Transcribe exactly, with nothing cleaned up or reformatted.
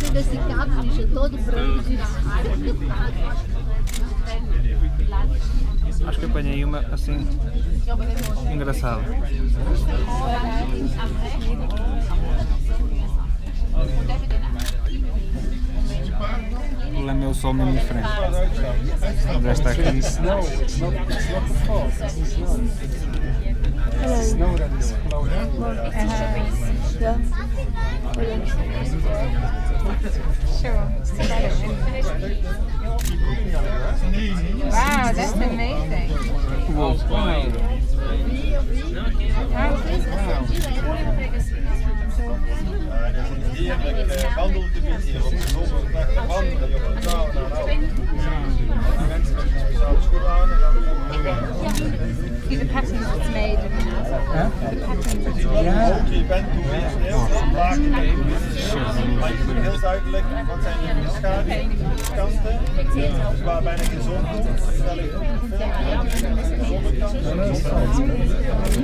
meio desse cabo, bicho, todo branco de Acho que apanhei uma assim engraçada. Lameu só mesmo em frente. Mas esta aqui. Snow, it's not, it's not the fault. It's snow. Snow that is floating. Sure. Wow, that's amazing. Wow. Heerlijk wandelgebied hier op de zondag te wandelen. Je komt nou naar nou. Mensen met speciale schoenen aan en dan See the patterns it's made of Huh? je bent toen weer sneeuw, vaak maar je heel duidelijk wat zijn de schaduwkanten, dus waar bijna geen zon komt, terwijl ik ook de film de zonnekant.